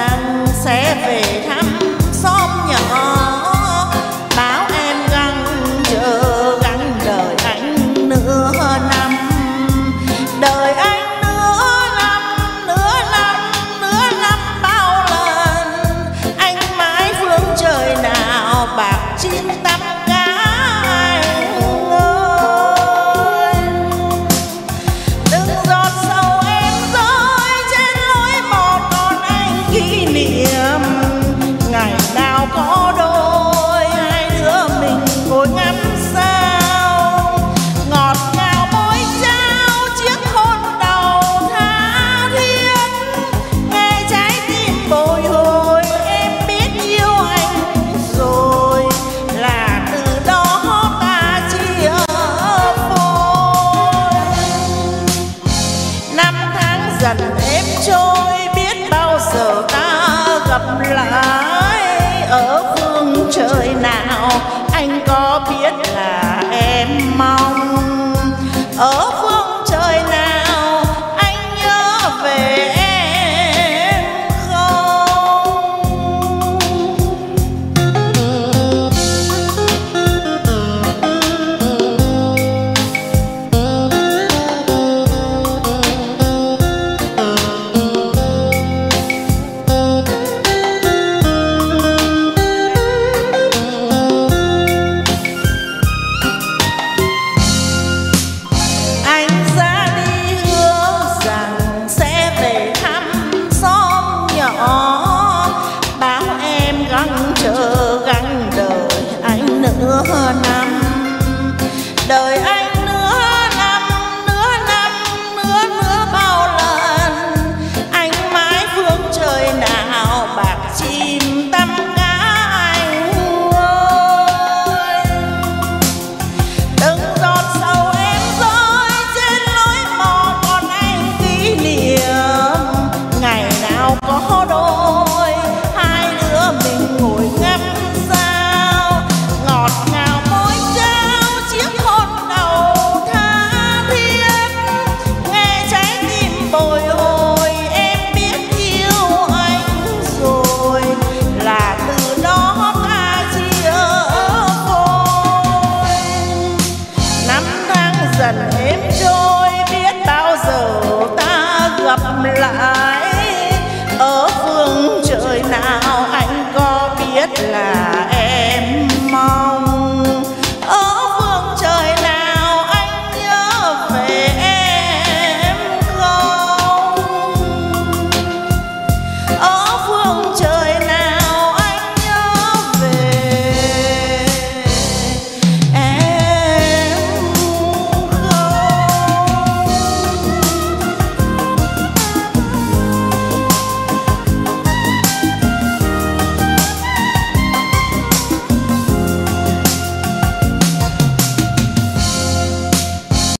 rằng sẽ về thăm xóm nhỏ, báo em gắng chờ gắng đợi anh nửa năm, đợi anh nửa năm bao lần. Anh mãi phương trời nào bạc chim tắm cá anh ơi. Từng giọt sầu em rơi trên lối mòn còn anh kỷ niệm, ngày nào có đôi hai đứa mình ngồi ngắm sao, ngọt ngào môi trao chiếc hôn đầu tha thiết, nghe trái tim bồi hồi em biết yêu anh rồi, là từ đó ta chia phôi. Năm tháng dần êm trôi biết bao giờ ta gặp lại, ở phương trời nào anh có biết là em mong, ở phương trời nào anh nhớ về em không. Anh ra đi hứa rằng sẽ về thăm xóm nhỏ, báo em gắng chờ gắng đợi anh nửa năm, đợi anh